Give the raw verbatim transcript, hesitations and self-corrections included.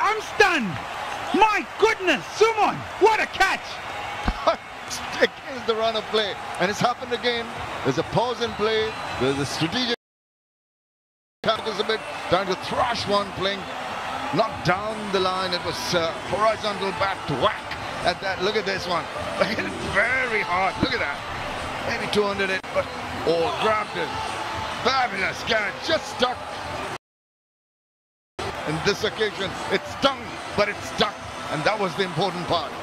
I'm stunned. My goodness, Sumon, what a catch. Against the run of play, and it's happened again. There's a pause in play. There's a strategic counters a bit, trying to thrash one, playing not down the line. It was uh, horizontal bat to whack at that. Look at this one. Look at it, very hard. Look at that. Maybe two hundred it, but oh, grabbed it. Fabulous catch, just stuck. In this occasion, it stung, but it stuck, and that was the important part.